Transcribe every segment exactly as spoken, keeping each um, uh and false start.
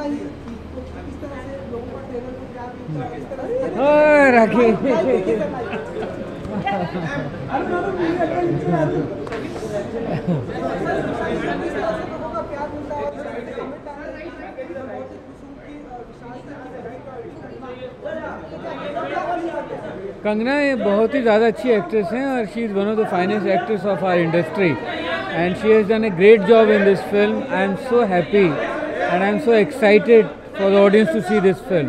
ही थी, तो इस तरह से लोगों का ट्रेलर को प्यार मिलता है, इस तरह से ओए राखी लोगों का प्यार मिलता है। बहुत ही खुश हूँ कि विशाल कंगना ये बहुत ही ज़्यादा अच्छी एक्ट्रेस हैं और she is one of the finest actress of our industry and she has done a great job in this film. I am so happy and I am so excited for the audience to see this film.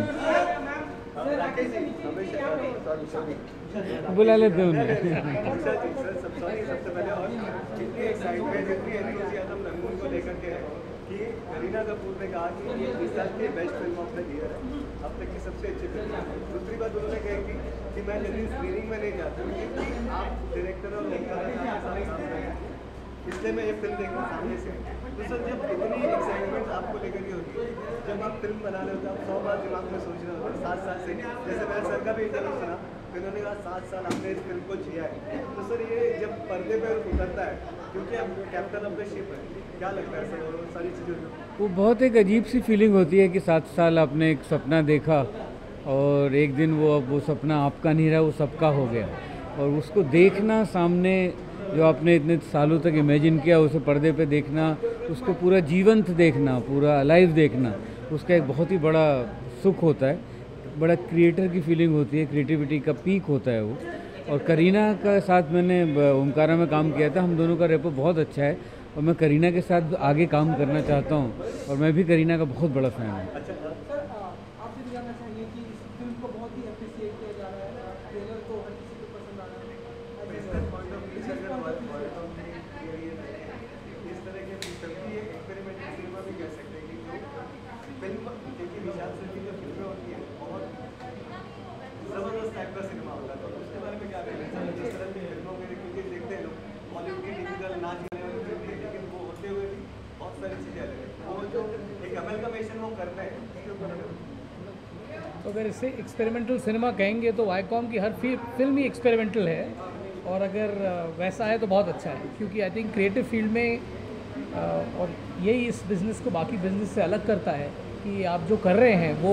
बुला लेते हैं उन्हें. सबसे पहले और जितनी excitement जितनी enthusiasm Rangoon को लेकर के है कि करीना कपूर ने कहा कि ये इस साल की best film of the year है, अब तक की सबसे अच्छी फिल्म. दूसरी बात उन्होंने कही कि, कि मैं जल्दी स्क्रीनिंग में नहीं जाती हूँ क्योंकि आप डायरेक्टर और ओंकार के साथ काम कर रहे हैं, इसलिए मैं ये फिल्म देखना सामने से. तो सर जब इतनी एक्साइटमेंट आपको लेकर के होती है, जब आप फिल्म बना रहे होते हैं, आप सौ बार दिमाग में सोच रहे होते हैं सात साल से. जैसे मैंने सर का भी इंटरव्यू सुना, इन्होंने कहा सात साल हमने इस फिल्म को जिया है. तो सर ये जब पर्दे पर उतरता है, क्योंकि आप कैप्टन ऑफ द शिप है, क्या लगता है सर और सारी चीज़ों? वो बहुत एक अजीब सी फीलिंग होती है कि सात साल आपने एक सपना देखा और एक दिन वो अब वो सपना आपका नहीं रहा, वो सबका हो गया. और उसको देखना सामने जो आपने इतने सालों तक इमेजिन किया, उसे पर्दे पे देखना, उसको पूरा जीवंत देखना, पूरा अलाइव देखना, उसका एक बहुत ही बड़ा सुख होता है. बड़ा क्रिएटर की फीलिंग होती है, क्रिएटिविटी का पीक होता है वो. और करीना का साथ मैंने ओमकारा में काम किया था, हम दोनों का रेपो बहुत अच्छा है और मैं करीना के साथ आगे काम करना चाहता हूँ और मैं भी करीना का बहुत बड़ा फ़ैन हूँ. सर आपसे भी जानना चाहिए कि इस फिल्म को बहुत ही अप्रिशिएट किया जा रहा है, ट्रेलर तो हर किसी को पसंद आ रहा है. इस तरह के फिल्म की एक एक्सपेरिमेंटल सिनेमा भी कह सकते हैं कि फिल्म क्योंकि विशाल सर की जो फिल्में होती हैं बहुत ज़बरदस्त टाइप का सिनेमा होता है, तो उसके बारे में क्या कहना चाहिए? जिस तरह की फिल्मों में क्योंकि देखते हैं लोग बॉलीवुड की टिपिकल नाच गाने वाली फिल्म थी, लेकिन वो होते हुए भी बहुत सारी चीज़ें अलग है. वो जो एक अमेलगमेशन वो करते हैं उसके ऊपर. तो अगर इसे एक्सपेरिमेंटल सिनेमा कहेंगे तो वाईकॉम की हर फिल्म ही एक्सपेरिमेंटल है, और अगर वैसा है तो बहुत अच्छा है, क्योंकि आई थिंक क्रिएटिव फील्ड में और यही इस बिज़नेस को बाकी बिज़नेस से अलग करता है कि आप जो कर रहे हैं वो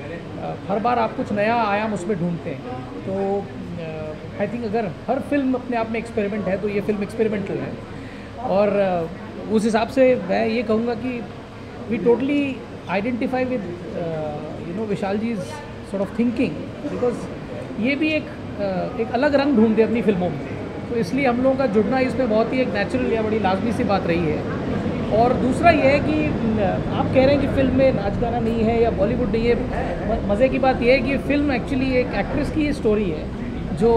हर बार आप कुछ नया आयाम उसमें ढूंढते हैं. तो आई थिंक अगर हर फिल्म अपने आप में एक्सपेरिमेंट है तो ये फिल्म एक्सपेरिमेंटल है. और उस हिसाब से मैं ये कहूँगा कि we totally identify with you know Vishal ji sort of thinking, because ये भी एक uh, एक अलग रंग ढूंढते अपनी फिल्मों में. तो इसलिए हम लोगों का जुड़ना इसमें बहुत ही एक नेचुरल या बड़ी लाजमी सी बात रही है. और दूसरा ये है कि आप कह रहे हैं कि फिल्म में नाच गाना नहीं है या बॉलीवुड नहीं है. मज़े की बात यह है कि फिल्म एक्चुअली एक एक्ट्रेस की स्टोरी है जो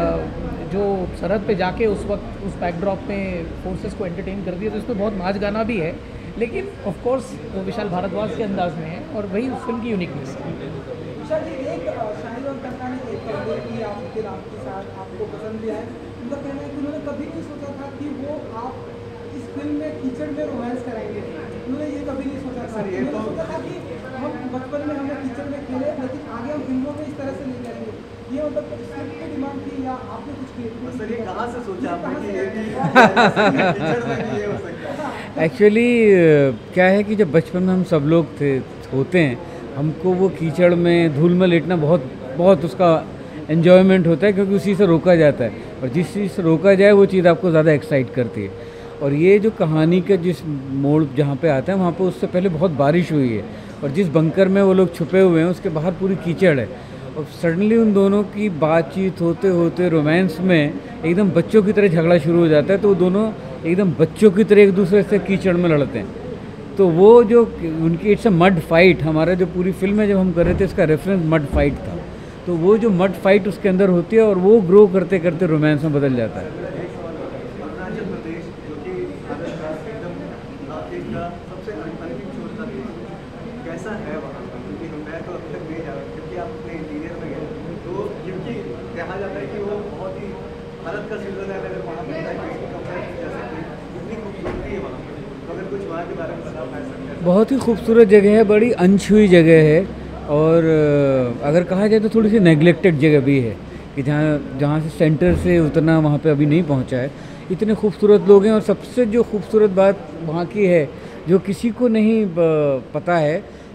जो सरहद पे जाके उस वक्त उस बैकड्रॉप में फोर्सेस को एंटरटेन कर दिया. तो इसमें बहुत नाच गाना भी है, लेकिन ऑफ कोर्स वो विशाल भारद्वाज के अंदाज में है और वही उस फिल्म की यूनिकनेस है. विशाल जी, एक शाहिद और कंगना ने एक पर्दे की आपके आपके साथ आपको पसंद भी आए. उनका कहना है कि उन्होंने कभी नहीं सोचा था कि वो आप इस फिल्म में कीचड़ में रोमांस कराएंगे. उन्होंने ये कभी नहीं सोचा था. ये तो सोचा था कि हम बचपन में हमने कीचड़ में खेले, लेकिन आगे हम फिल्मों में इस तरह से नहीं करेंगे. ये मतलब स्क्रिप्ट की डिमांड थी या आपने कुछ किया? सर ये कहाँ से सोचा आपने कि ये भी कीचड़ में ये हो सकता है? एक्चुअली क्या है कि जब बचपन में हम सब लोग थे होते हैं, हमको वो कीचड़ में धूल में लेटना बहुत बहुत उसका एन्जॉयमेंट होता है, क्योंकि उसी से रोका जाता है और जिस चीज़ से रोका जाए वो चीज़ आपको ज़्यादा एक्साइट करती है. और ये जो कहानी का जिस मोड़ जहाँ पे आता है वहाँ पे उससे पहले बहुत बारिश हुई है और जिस बंकर में वो लोग छुपे हुए हैं उसके बाहर पूरी कीचड़ है. और सडनली उन दोनों की बातचीत होते होते रोमांस में एकदम बच्चों की तरह झगड़ा शुरू हो जाता है. तो वो दोनों एकदम बच्चों की तरह एक दूसरे से कीचड़ में लड़ते हैं. तो वो जो उनकी इट्स अ मड फाइट, हमारा जो पूरी फिल्म है जब हम कर रहे थे इसका रेफरेंस मड फाइट था. तो वो जो मड फाइट उसके अंदर होती है और वो ग्रो करते करते रोमांस में बदल जाता है. अरुणाचल प्रदेश जो कि भारत का एकदम नॉर्थ का सबसे अंतिम छोर का देश, कैसा है वहाँ का? क्योंकि मैं तो अब तक नहीं जा रहा, क्योंकि आप अपने इंटीरियर में गए तो क्योंकि कहा जाता है कि वो बहुत ही भारत का स्विट्जरलैंड अगर वहाँ पर कंपेयर की जा सकती है, इतनी खूबसूरती है वहाँ पर. तो अगर कुछ वहाँ के बारे में बता पाए सकते हैं? बहुत ही खूबसूरत जगह है, बड़ी अनछुई जगह है और अगर कहा जाए तो थोड़ी सी नेगलेक्टेड जगह भी है कि जहाँ जहाँ से सेंटर से उतना वहाँ पे अभी नहीं पहुँचा है. इतने खूबसूरत लोग हैं और सबसे जो खूबसूरत बात वहाँ की है जो किसी को नहीं पता है,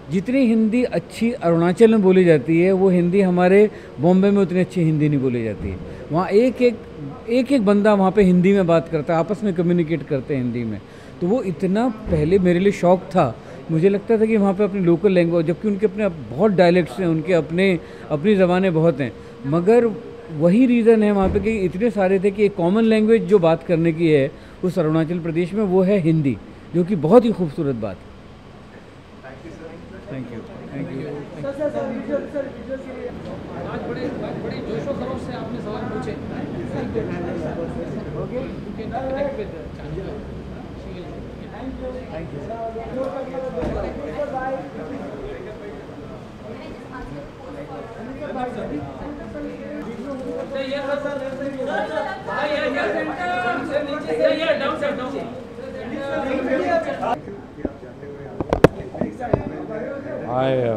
जितनी हिंदी अच्छी अरुणाचल में बोली जाती है वो हिंदी हमारे बॉम्बे में उतनी अच्छी हिंदी नहीं बोली जाती है। वहाँ एक एक एक एक बंदा वहाँ पे हिंदी में बात करता है, आपस में कम्युनिकेट करते हैं हिंदी में। तो वो इतना पहले मेरे लिए शौक था, मुझे लगता था कि वहाँ पे अपनी लोकल लैंग्वेज, जबकि उनके अपने बहुत डायलेक्ट्स हैं, उनके अपने अपनी ज़बानें बहुत हैं, मगर वही रीज़न है वहाँ पे कि इतने सारे थे कि एक कॉमन लैंग्वेज जो बात करने की है उस अरुणाचल प्रदेश में वो है हिंदी, जो कि बहुत ही खूबसूरत बात है। थैंक यू थैंक यू आज बड़े बड़े जोशो खरोश से आपने सवाल पूछे। I, uh,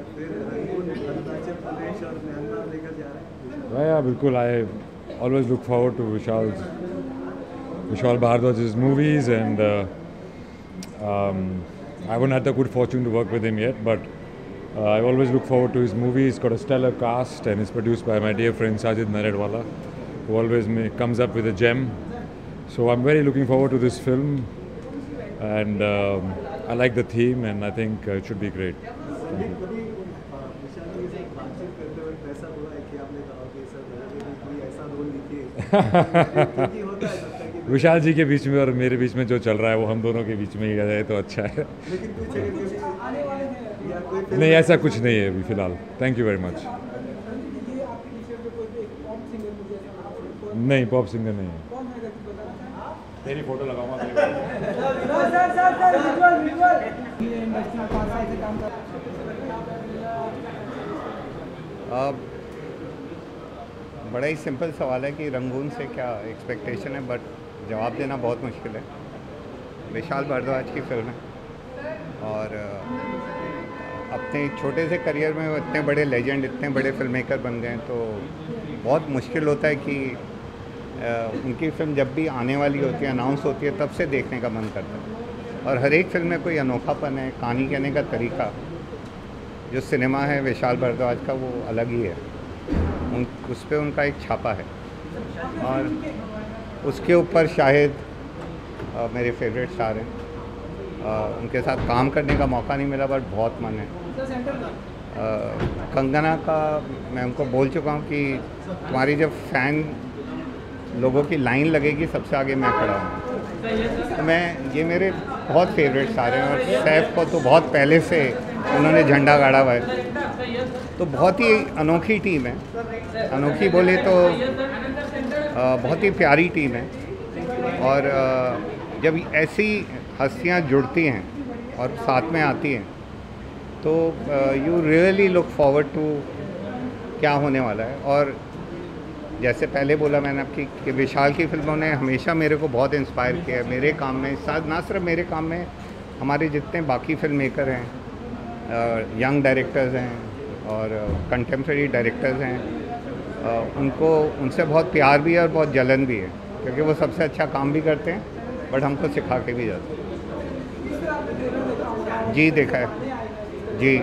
yeah, बिल्कुल. I always look forward to Vishal's Vishal Bhardwaj's movies, and uh, um, I haven't had the good fortune to work with him yet, but uh, I always look forward to his movies. He's got a stellar cast, and it's produced by my dear friend Sajid Naredwala, who always may, comes up with a gem. So I'm very looking forward to this film, and um, I like the theme, and I think uh, it should be great. विशाल जी के बीच में और मेरे बीच में जो चल रहा है वो हम दोनों के बीच में ही है, तो अच्छा है। नहीं, ऐसा कुछ नहीं है अभी फिलहाल। Thank you very much. नहीं, पॉप सिंगर नहीं है। तेरी फोटो लगाऊंगा। बड़ा ही सिंपल सवाल है कि रंगून से क्या एक्सपेक्टेशन है, बट जवाब देना बहुत मुश्किल है। विशाल भारद्वाज की फिल्म है और अपने छोटे से करियर में वो इतने बड़े लेजेंड, इतने बड़े फिल्म मेकर बन गए, तो बहुत मुश्किल होता है कि उनकी फिल्म जब भी आने वाली होती है, अनाउंस होती है, तब से देखने का मन करता है। और हर एक फिल्म में कोई अनोखापन है, कहानी कहने का तरीका, जो सिनेमा है विशाल भारद्वाज का वो अलग ही है, उन उस पर उनका एक छापा है। और उसके ऊपर शाहिद आ, मेरे फेवरेट स्टार हैं, आ, उनके साथ काम करने का मौका नहीं मिला, बट बहुत मन है। आ, कंगना का मैं उनको बोल चुका हूँ कि तुम्हारी जब फ़ैन लोगों की लाइन लगेगी, सबसे आगे मैं खड़ा हूँ। तो मैं ये मेरे बहुत फेवरेट स्टार हैं, और सैफ को तो बहुत पहले से उन्होंने झंडा गाड़ा हुआ है। तो बहुत ही अनोखी टीम है, अनोखी बोले तो आ, बहुत ही प्यारी टीम है। और आ, जब ऐसी हस्तियाँ जुड़ती हैं और साथ में आती हैं, तो you really look forward to क्या होने वाला है। और जैसे पहले बोला मैंने आपकी कि विशाल की फिल्मों ने हमेशा मेरे को बहुत इंस्पायर किया है मेरे काम में, साथ ना सिर्फ मेरे काम में, हमारे जितने बाकी फिल्म मेकर हैं, यंग डायरेक्टर्स हैं और कंटेम्प्रेरी डायरेक्टर्स हैं, आ, उनको उनसे बहुत प्यार भी है और बहुत जलन भी है, क्योंकि वो सबसे अच्छा काम भी करते हैं, बट हमको सिखा के भी जाते हैं। जी देखा है जी।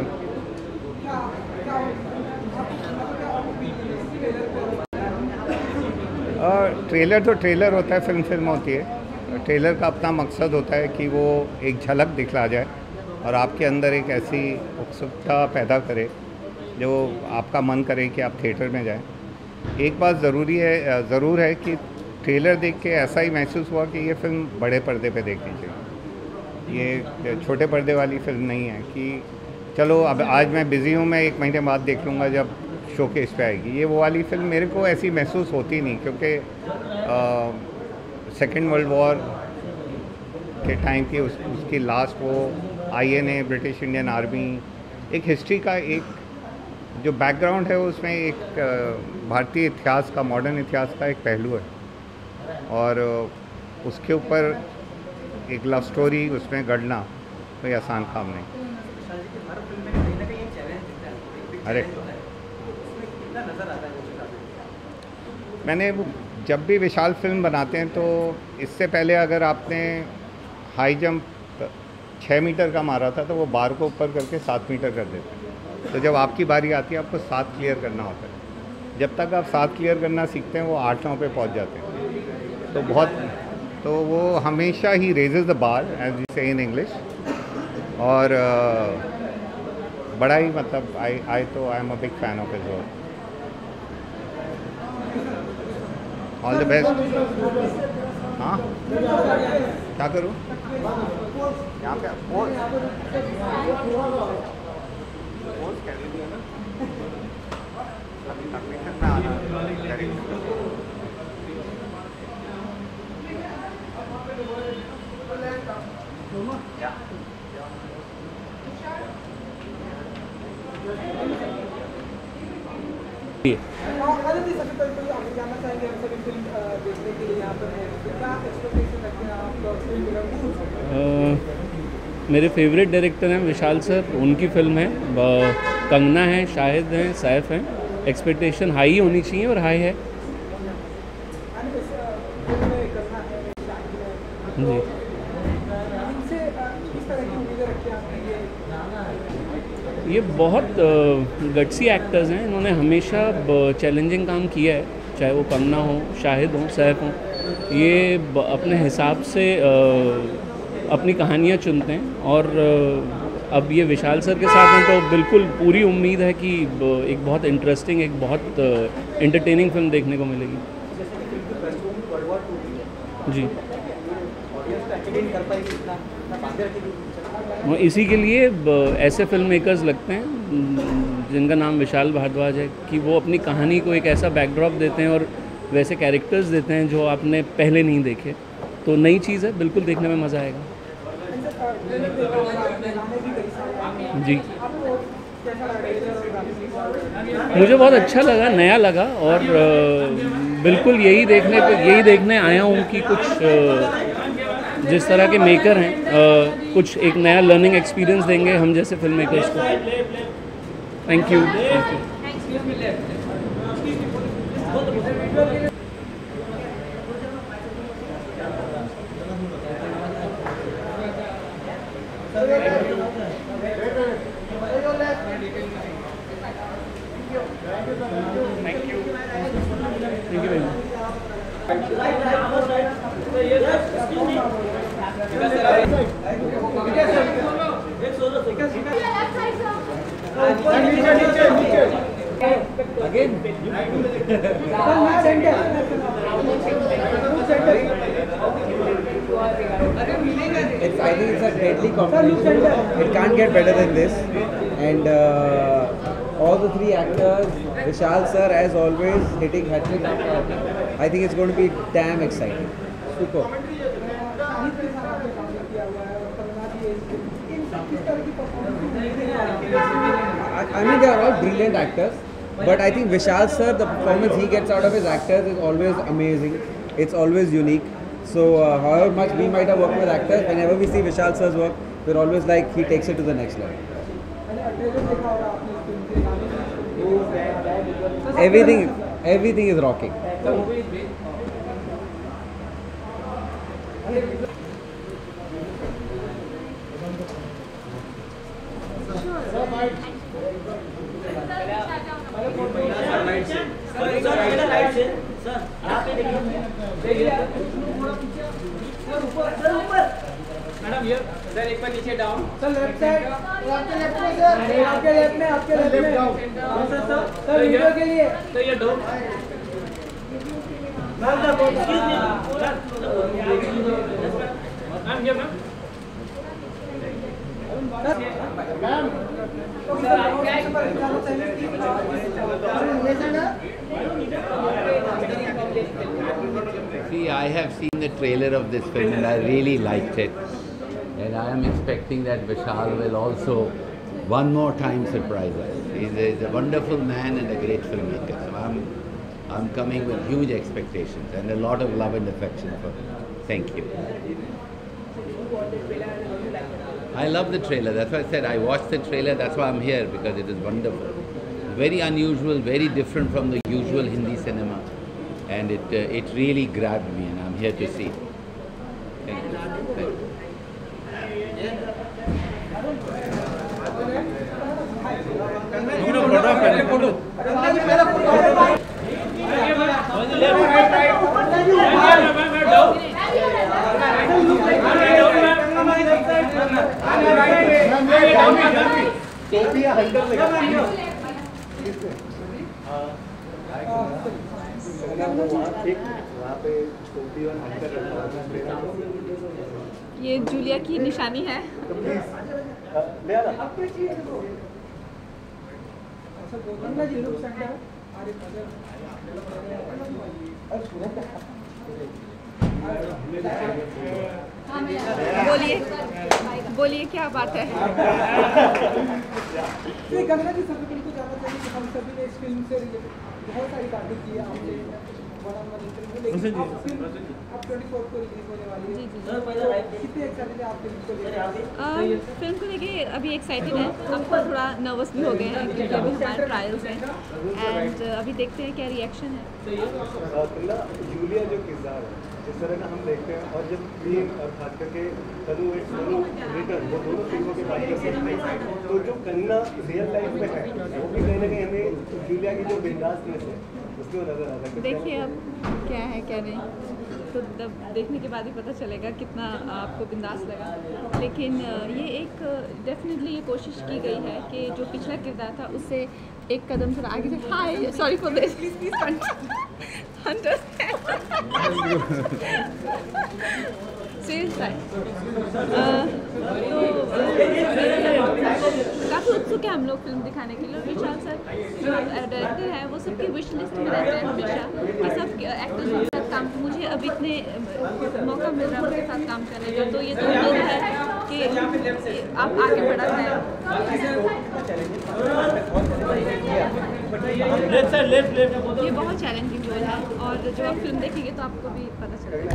और ट्रेलर तो ट्रेलर होता है, फिल्म फिल्म होती है। ट्रेलर का अपना मकसद होता है कि वो एक झलक दिखला जाए और आपके अंदर एक ऐसी उत्सुकता पैदा करे जो आपका मन करे कि आप थिएटर में जाएं। एक बात ज़रूरी है ज़रूर है कि ट्रेलर देख के ऐसा ही महसूस हुआ कि ये फ़िल्म बड़े पर्दे पे देखनी चाहिए, ये छोटे पर्दे वाली फ़िल्म नहीं है कि चलो अब आज मैं बिज़ी हूँ, मैं एक महीने बाद देख लूँगा जब शोकेस पे आएगी। ये वो वाली फिल्म मेरे को ऐसी महसूस होती नहीं, क्योंकि सेकेंड वर्ल्ड वॉर के टाइम की उस, उसकी लास्ट वो आईएनए, ब्रिटिश इंडियन आर्मी, एक हिस्ट्री का एक जो बैकग्राउंड है उसमें एक भारतीय इतिहास का, मॉडर्न इतिहास का एक पहलू है, और उसके ऊपर एक लव स्टोरी उसमें गढ़ना कोई आसान काम नहीं। अरे मैंने जब भी विशाल फिल्म बनाते हैं तो इससे पहले अगर आपने हाई जंप छः मीटर का मारा था तो वो बार को ऊपर करके सात मीटर कर देते हैं। तो जब आपकी बारी आती है आपको सात क्लियर करना होता है। जब तक आप सात क्लियर करना सीखते हैं वो आठ नौ पे पहुंच जाते हैं। तो बहुत तो वो हमेशा ही raises the bar as you say in English. और uh, बड़ा ही मतलब आई आई तो I am a big fan of his work. All the best. हाँ क्या करूँ यहाँ पे पोज पोज कर लीजिए ना, अभी सबमिशन में आना या आदित्य, सबसे पहले तो आप जानना चाहेंगे हम सभी फिल्म देखने के लिए यहाँ पर हैं, तो क्या एक्सपेक्टेशन रखते हैं आप फिल्म रंगून? मेरे फेवरेट डायरेक्टर हैं विशाल सर, उनकी फिल्म है। कंगना है, शाहिद हैं, सैफ हैं। एक्सपेक्टेशन हाई होनी चाहिए और हाई है जी। ये बहुत गट्सी एक्टर्स हैं, इन्होंने हमेशा चैलेंजिंग काम किया है, चाहे वो कंगना हो, शाहिद हो, सैफ हो। ये अपने हिसाब से अपनी कहानियाँ चुनते हैं और अब ये विशाल सर के साथ हैं तो बिल्कुल पूरी उम्मीद है कि एक बहुत इंटरेस्टिंग, एक बहुत एंटरटेनिंग फिल्म देखने को मिलेगी जी। इसी के लिए ऐसे फिल्म मेकर्स लगते हैं जिनका नाम विशाल भारद्वाज है कि वो अपनी कहानी को एक ऐसा बैकड्रॉप देते हैं और वैसे कैरेक्टर्स देते हैं जो आपने पहले नहीं देखे। तो नई चीज़ है, बिल्कुल देखने में मज़ा आएगा जी। मुझे बहुत अच्छा लगा, नया लगा और बिल्कुल यही देखने पे यही देखने आया हूँ कि कुछ जिस तरह के मेकर हैं आ, कुछ एक नया लर्निंग एक्सपीरियंस देंगे हम जैसे फिल्म मेकर्स को। Thank you. Again? It's, I think it's a deadly combination. It can't get better than this. And uh, all the three actors, Vishal sir as always hitting hat-trick after hat-trick. I think it's going to be damn exciting. Super. I, I mean, they are all brilliant actors, but I think Vishal sir, the performance he gets out of his actors is always amazing. It's always unique. So, uh, however much we might have worked with actors, whenever we see Vishal sir's work, we're always like he takes it to the next level. Everything, everything is rocking. Madam ये sir एक बार नीचे down sir left side आपके left में sir आपके left में आपके left में सर सर सर वीडियो के लिए तो ये डो ma'am sir excuse me ma'am ये ma'am ma'am See, I have seen the trailer of this film and I really liked it. And I am expecting that Vishal will also one more time surprise us. He's a, he's a wonderful man and a great filmmaker. So I'm, I'm coming with huge expectations and a lot of love and affection for him. Thank you. I love the trailer. That's why I said I watched the trailer. That's why I'm here, because it is wonderful. Very unusual, very different from the usual Hindi cinema. And it, uh, it really grabbed me and I'm here to see. Thank you. Thank you. ये Julia की निशानी है। बोलिए बोलिए क्या बात है। गंगा जी, सभी को जानना चाहिए कि हम सभी ने इस फिल्म से बहुत सारी बातें की है आपने बड़ा मन इंटरव्यू, लेकिन अब फिल्म अब चौबीस को रिलीज होने वाली है। जी जी कितने एक्साइटेड है आप फिल्म को लेकर? फिल्म को लेके अभी एक्साइटेड है, अब थोड़ा नर्वस भी हो गए हैं क्योंकि अभी हमारे ट्रायल्स हैं एंड अभी देखते हैं क्या रिएक्शन है। जूलिया जो किरदार है जिस तरह का हम देखते हैं, और जब क्लीन और खास करके तनु तनु रिटर्न, वो दोनों फिल्मों के बात करते हैं, तो जो कन्ना रियल लाइफ में है वो भी कहीं ना कहीं हमें जूलिया की जो बिंदासनेस है उसको नजर आता है। देखिए अब क्या है क्या नहीं, तो तब देखने के बाद ही पता चलेगा कितना आपको बिंदास लगा। लेकिन ये एक डेफिनेटली ये कोशिश की गई है कि जो पिछला किरदार था उससे एक कदम थोड़ा आगे से। Hi sorry for this, please please understand. काफ़ी उत्सुक है हम लोग फिल्म दिखाने के लिए। विशाल सर जो डायरेक्टर है वो सबकी विश लिस्ट में रहते हैं हमेशा कि सब एक्टर्स के साथ काम। मुझे अब इतने मौका मिल रहा है उनके साथ काम करने का, तो ये तो उम्मीद है कि आप आगे बढ़ा जाए। ये बहुत चैलेंजिंग रोल है और जो आप फिल्म देखेंगे तो आपको भी पता चलेगा।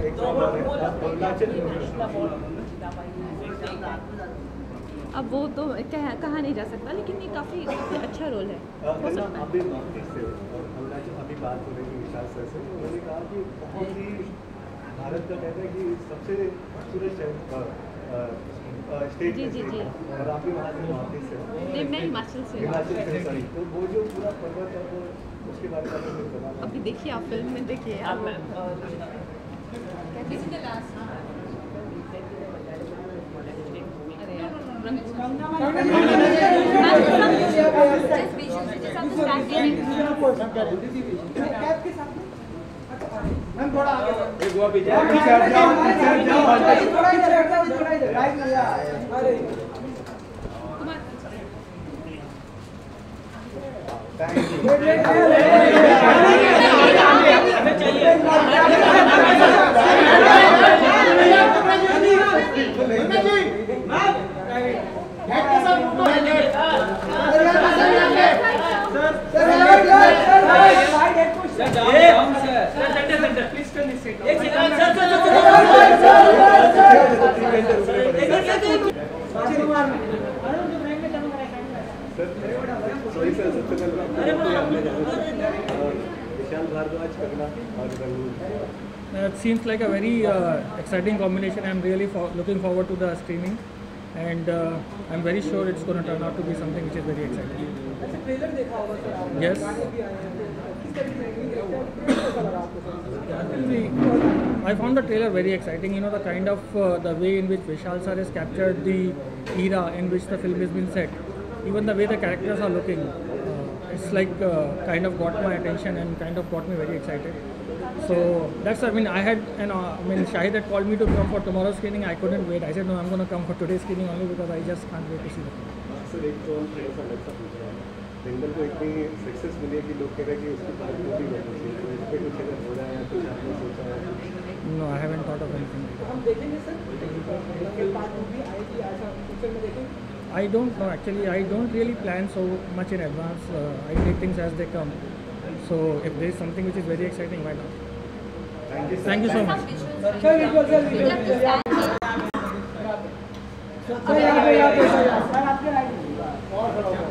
अब वो तो कह, कहा नहीं जा सकता, लेकिन ये काफ़ी अच्छा रोल है, हो सकता है। अभी बात हो रही थी विशाल सर से, उन्होंने कहा कि बहुत ही भारत का कहते हैं कि सबसे खूबसूरत स्टेट जी जी जी और आप भी वहाँ से वापस से नहीं, मैं हिमाचल से हिमाचल से सॉरी, तो वो जो पूरा पर्वत है वो उसके बारे में आपको बताना। अभी देखिए आप फिल्म में देखिए आप मैम थोड़ा आगे गोवा भी जाओ, It seems like a very uh, exciting combination. I'm really for looking forward to the streaming, and uh, I'm very sure it's going to turn out to be something which is very exciting. Yes. I found the trailer very exciting. You know, the kind of uh, the way in which Vishal sir has captured the era in which the film has been set. Even the way the characters are looking, uh, it's like uh, kind of got my attention and kind of got me very excited. So that's, I mean, I had, and uh, I mean, Shahid had called me to come for tomorrow's screening. I couldn't wait. I said, no, I'm going to come for today's screening only because I just can't wait to see the film. Sir एक तो हम थोड़ा सा अलग सा पूछ रहे हैं, दंगल को इतनी सक्सेस मिली है कि लोग कह रहे हैं कि उसकी पार्ट टू भी बननी चाहिए, तो इस पे कुछ अगर हो रहा है या कुछ आपने सोचा है? No, I haven't thought of anything. हम देखेंगे सर दंगल पार्ट टू भी आएगी, ऐसा फ्यूचर में देखेंगे? I don't know. Actually, I don't really plan so much in advance. Uh, I take things as they come. So if there is something which is very exciting, why not? Thank you, sir. Thank you so much. Sir बिल्कुल sir बिल्कुल sir यहाँ पे यहाँ पे sir आपके right और खड़ा हो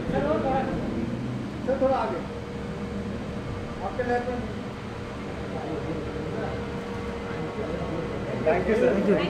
सर थोड़ा आगे आपके लेफ्ट में। Thank you, sir.